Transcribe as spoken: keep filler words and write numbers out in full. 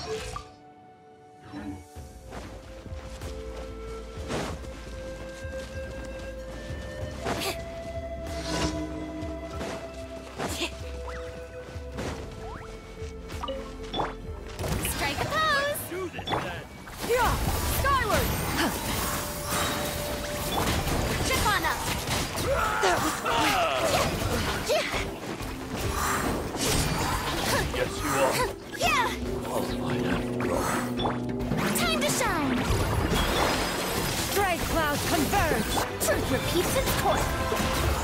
Strike a pose! Do this then. Yeah! Skyward! Chip on up! Yes, you are. Yeah! All might have grown. Time to shine! Strike clouds converge! Truth repeats its course!